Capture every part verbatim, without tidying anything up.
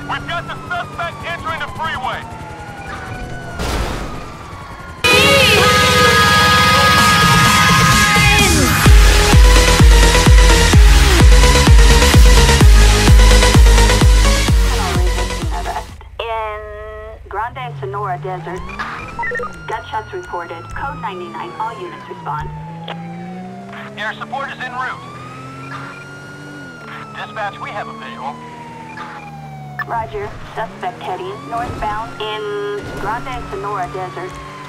We've got the suspect entering the freeway. Grande Sonora Desert. Gunshots reported. Code ninety-nine. All units respond. Air support is en route. Dispatch, we have a visual. Roger. Suspect heading northbound in Grande Sonora Desert.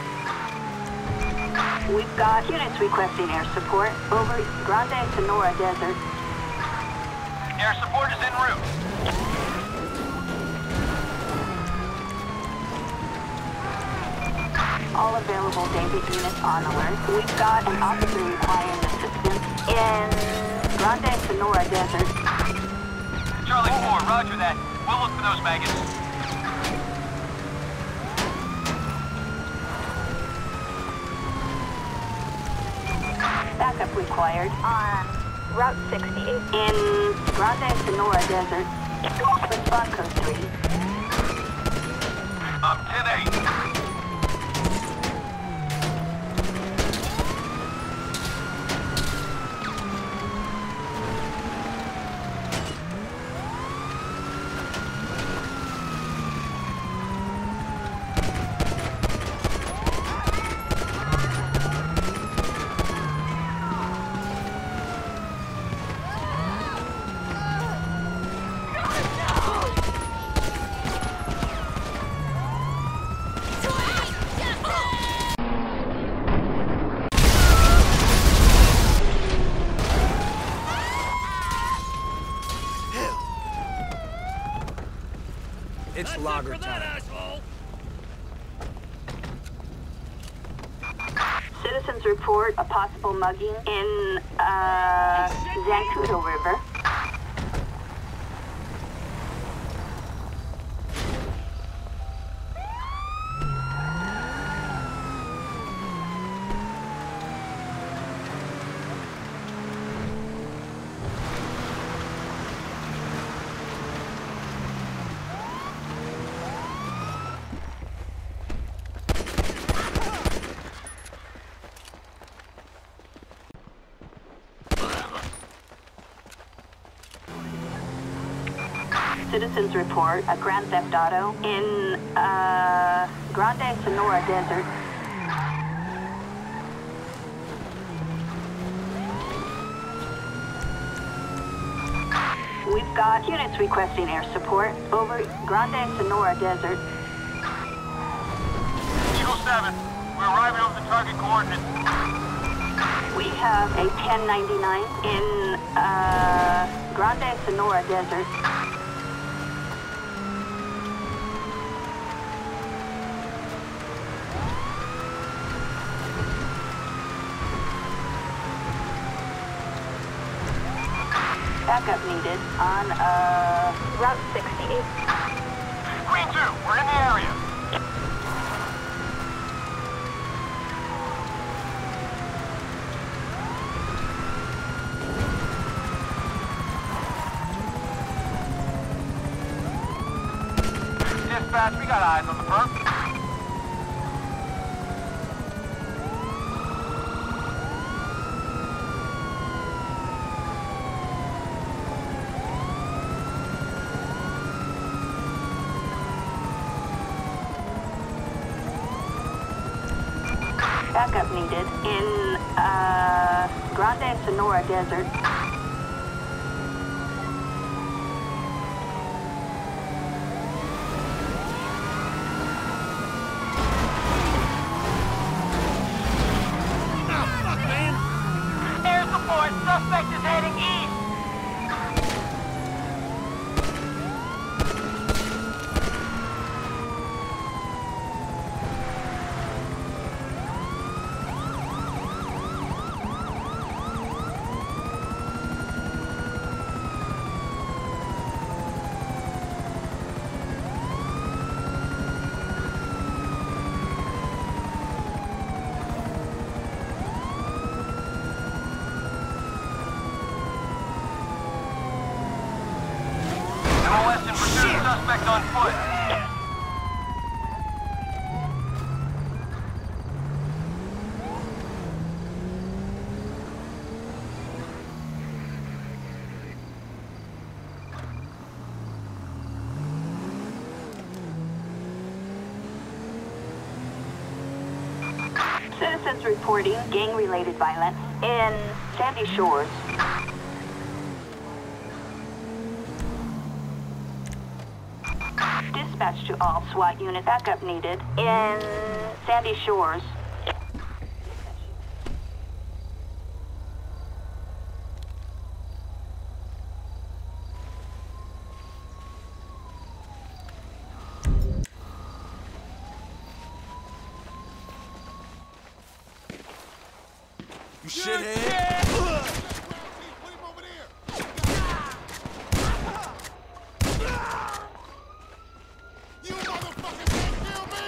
We've got units requesting air support. Over Grande Sonora Desert. Air support is en route. All available David units on alert. We've got an officer requiring assistance in Grande Sonora Desert. Charlie four, roger that. We'll look for those maggots. Backup required on Route sixty-eight in Grande Sonora Desert. Respond code three. I'm ten eight. It's logger time. Citizens report a possible mugging in, uh, Zancudo River. Citizens report a Grand Theft Auto in, uh, Grande Sonora Desert. We've got units requesting air support over Grande Sonora Desert. Eagle seven, we're arriving over the target coordinates. We have a ten ninety-nine in, uh, Grande Sonora Desert. Backup needed on, uh, Route sixty-eight. Green two, we're in the area. Dispatch, we got eyes on the perp. Backup needed in, uh, Grande Sonora Desert. Oh, fuck, man. Air support, suspect is heading east. Suspect on foot. Citizens reporting gang-related violence in Sandy Shores. Dispatch to all SWAT units. Backup needed in Sandy Shores. You shithead! Put him over there! You motherfuckers can't kill me!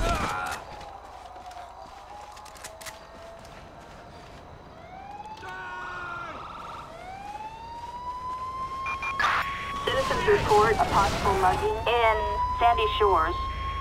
Citizens report a possible mugging in Sandy Shores.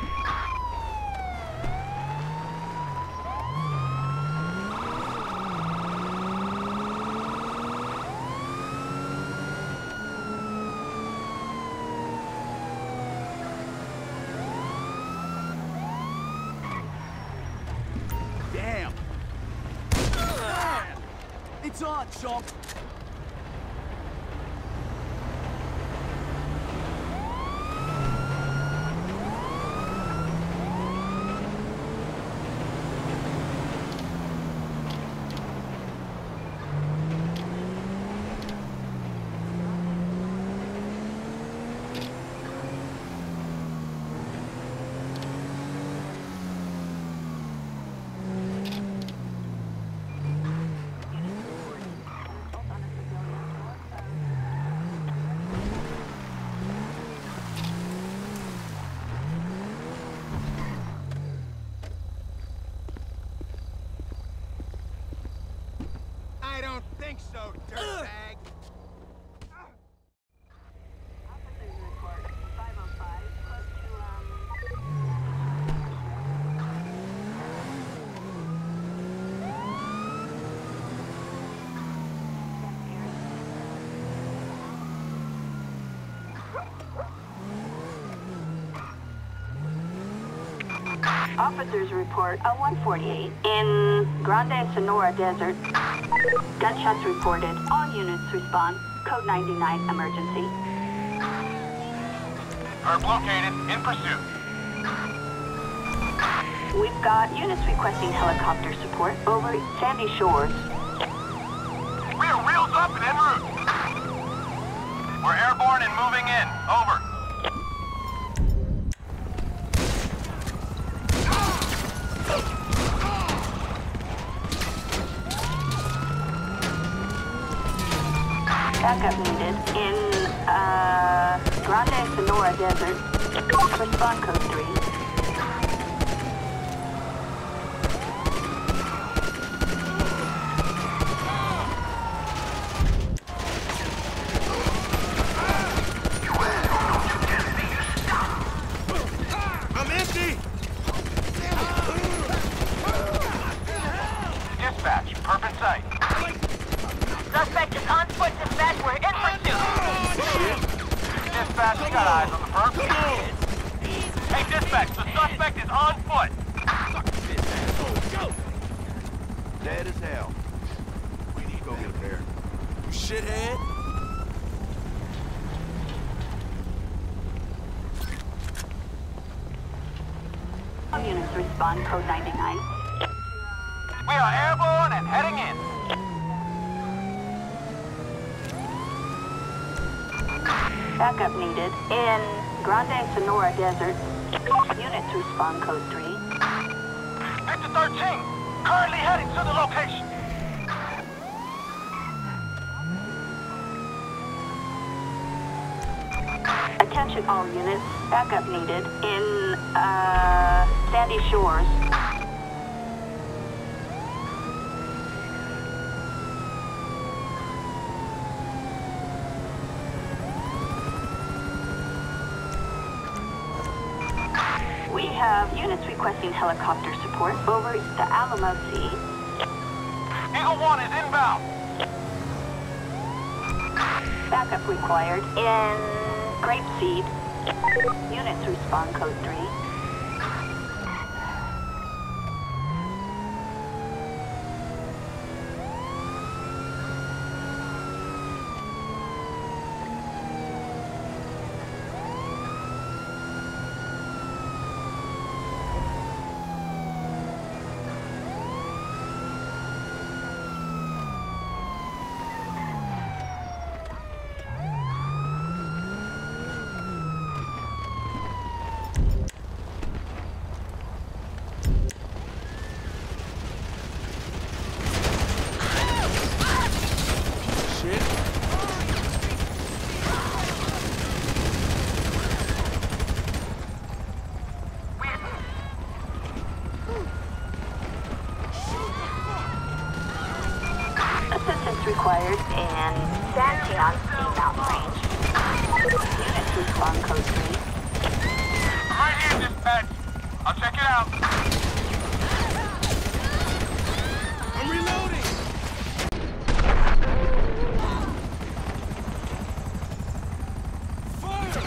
Damn! It's on, chump! I don't think so, dirtbag! Officers report five oh five close to, um... Officers report a one forty-eight in Grande Sonora Desert. Gunshots reported. All units respond. Code ninety-nine emergency. Herb located. In pursuit. We've got units requesting helicopter support over Sandy Shores. We are wheels up and en route. We're airborne and moving in. Over. Backup needed in, uh, Grande Sonora Desert. Respond code three. I'm empty! Dispatch. Perp in sight. Suspect is on foot, dispatch. We're in pursuit. Dispatch. We got eyes on the perp. Hey, dispatch. The suspect is on foot. Dead as hell. We need to go get him there. You shithead! All units respond code ninety-nine. We are airborne and heading in. Backup needed in Grande Sonora Desert. Units respond code three. Victor thirteen. Currently heading to the location. Attention all units. Backup needed in, uh, Sandy Shores. have units requesting helicopter support over the Alamo Sea. Eagle One is inbound. Backup required in Grapeseed. Units respond code three. Assistance required in Santion Sea Mountain Range. Units respond code three. I'm right here, dispatch. I'll check it out. I'm reloading! Fire!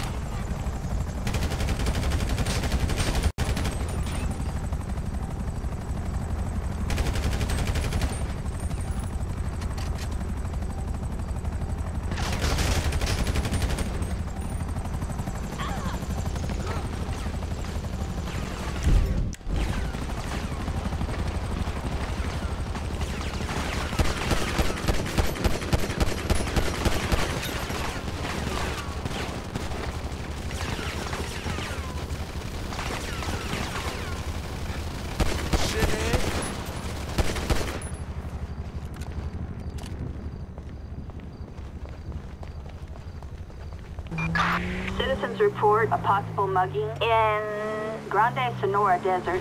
Citizens report a possible mugging in Grande Sonora Desert.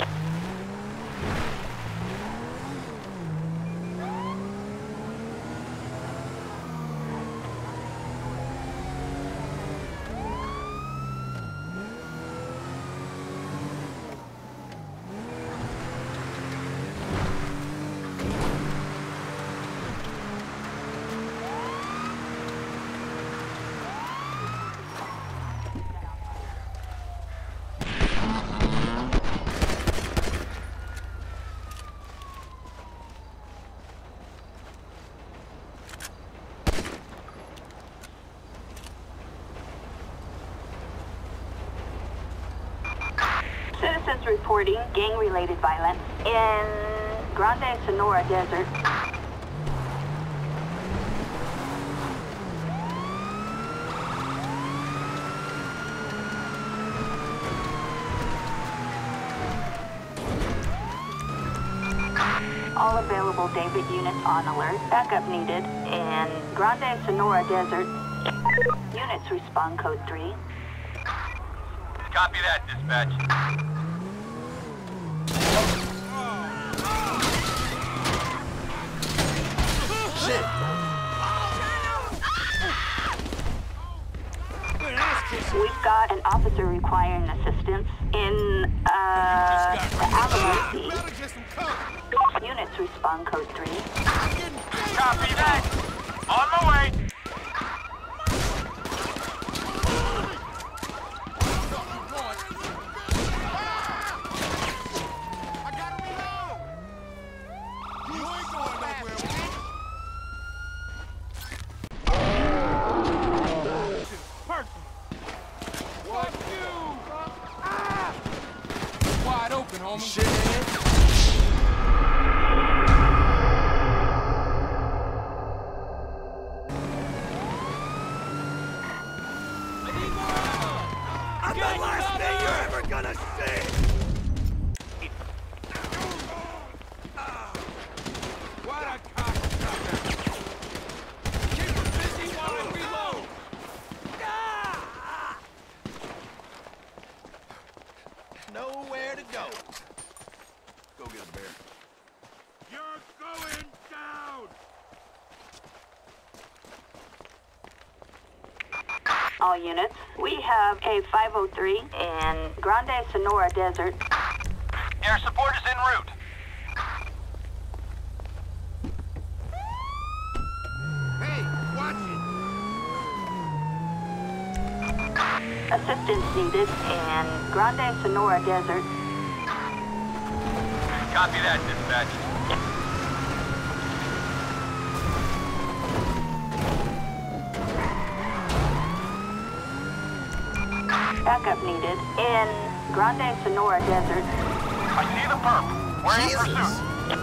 Citizens reporting gang-related violence in Grande Sonora Desert. All available David units on alert. Backup needed in Grande Sonora Desert. Units respond code three. Copy that, dispatch. Shit! We've got an officer requiring assistance in, uh, the Alamo Sea. Better get some cover. Units respond code three. Copy that. On my way. I gotta reload. You ain't going nowhere, bitch. Fuck you! Ah! Wide open, homie. Shithead! I'm the last thing you're ever gonna see! What a cocksucker! Keep him busy while I reload! Nowhere to go. Go get a bear. You're going down. all units. We have a five oh three in Grande Sonora Desert. Air support is en route. Hey, watch it! Assistance needed in Grande Sonora Desert. Copy that, dispatch. Backup needed in Grande Sonora Desert. I see the perp. We're in pursuit.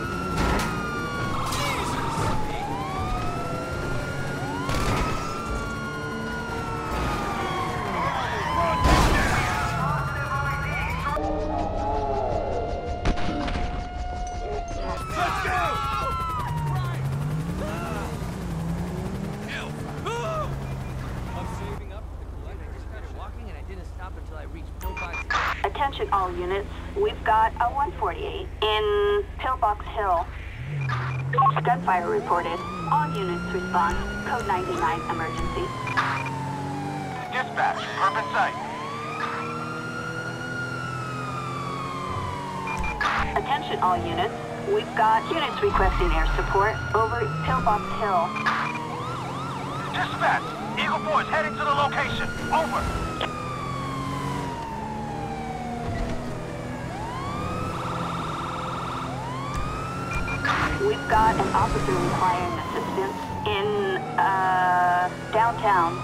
Let's go! I'm saving up for the collect. I just started walking and I didn't stop until I reached Pillbox. Attention all units. We've got a one forty-eight in Pillbox Hill. Gunfire reported. All units respond. Code ninety-nine emergency. Dispatch, perp in sight. Attention all units. We've got units requesting air support over Pillbox Hill. Dispatch, Eagle four is heading to the location. Over. We've got an officer requiring assistance in, uh, downtown.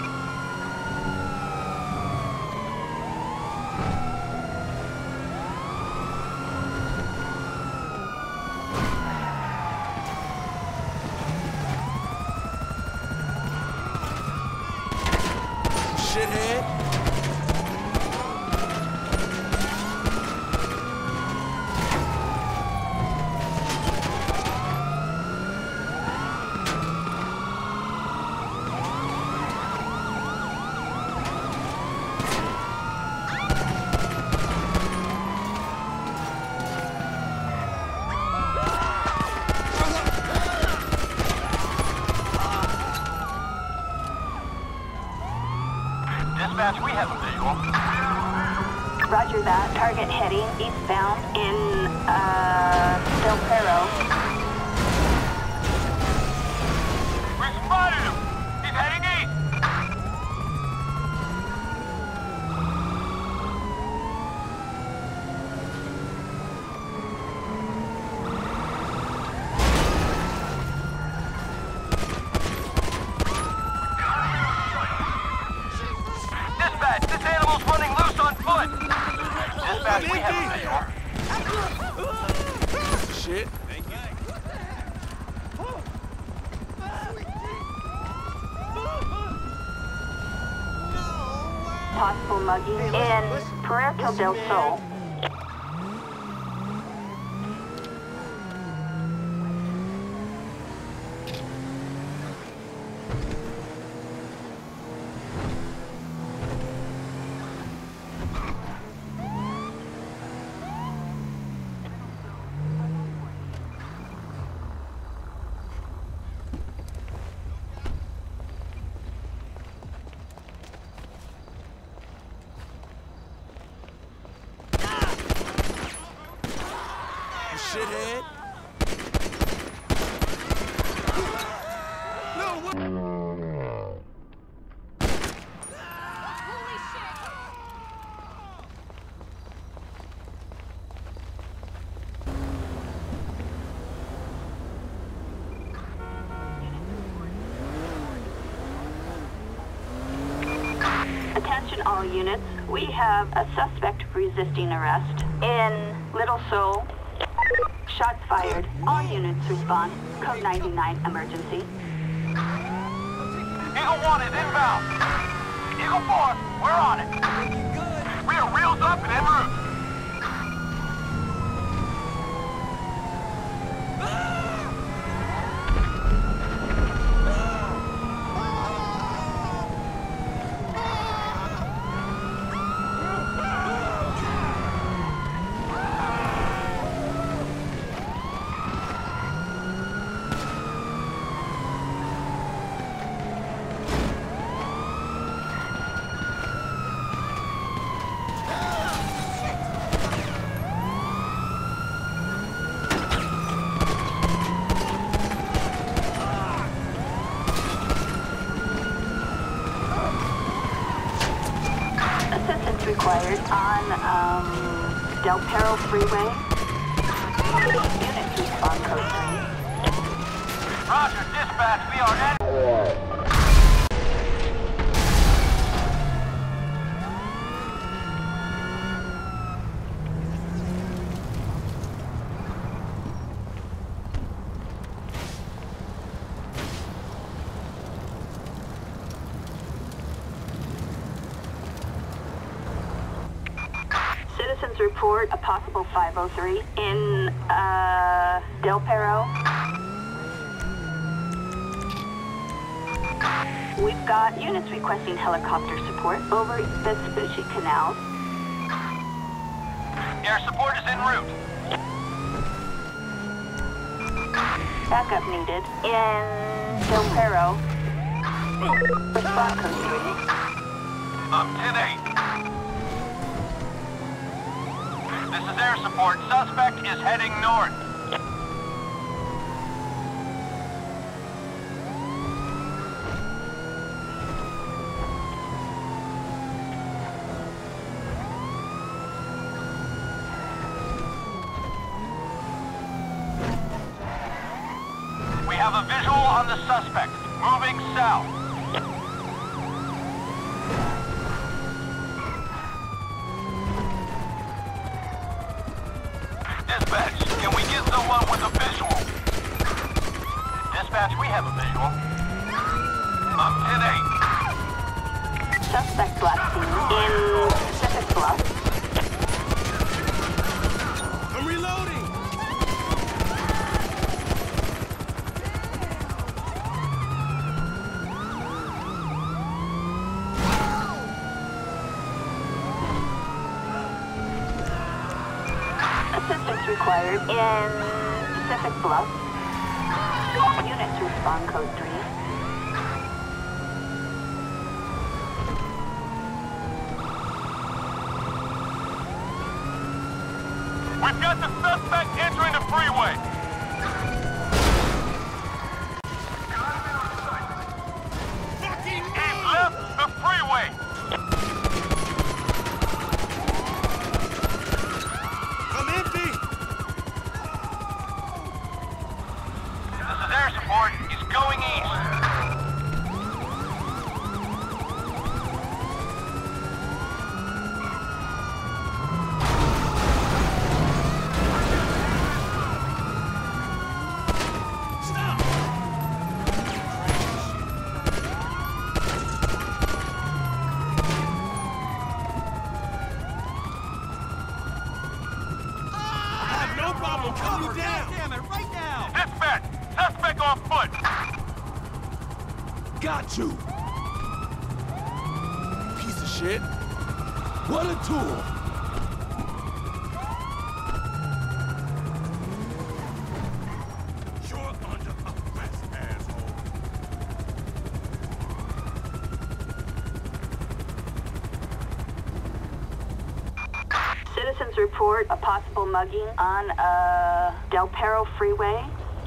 Shithead. Dispatch, we have a visual. Roger that. Target heading eastbound in, uh, Del Perro. We spotted him. He's heading east. Dispatch, this animal's running loose on foot. Dispatch, we have a visual. Shit. Possible mugging in Puerto del Sol. Shithead. No, what? Attention all units. We have a suspect resisting arrest in Little Seoul. Shots fired. All units respond. Code ninety-nine emergency. Eagle one is inbound. Eagle four, we're on it. We are reels up and en route. required on um, Del Perro Freeway. Units respond code three. Roger, dispatch, we are at... Citizens report a possible five oh three in, uh, Del Perro. We've got units requesting helicopter support over Vespucci Canal. Air support is en route. Backup needed in Del Perro. Respond code three. Up ten eight. This is air support. Suspect is heading north. We have a visual on the suspect. Moving south. Dispatch, can we get someone with a visual? Dispatch, we have a visual. I'm ten eight. Suspect last seen in Pacific Bluff. I'm reloading! Assistance required in Pacific Bluff. Units respond code three. We've got the suspect entering the freeway. Fucking He's move! left the freeway. I'm empty! This is air support. He's going east. Stop! I have no problem cutting you down! Damn it, right now! Dispatch, suspect on foot. Got you! Piece of shit! What a tool! You're under arrest, asshole! Citizens report a possible mugging on uh, Del Perro Freeway.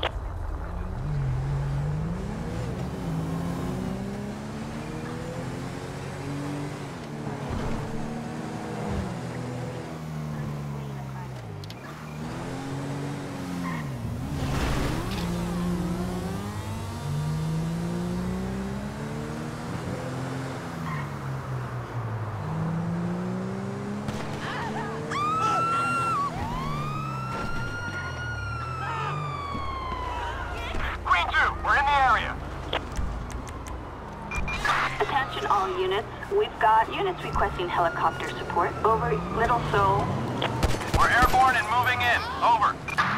Queen two, we're in the area. Attention all units. We've got units requesting helicopter support over Little Seoul. We're airborne and moving in. Over.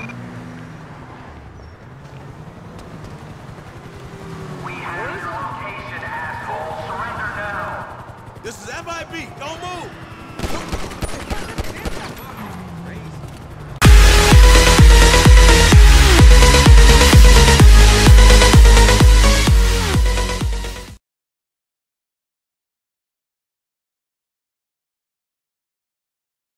We have your location, asshole. Surrender now. This is F I B! Don't move!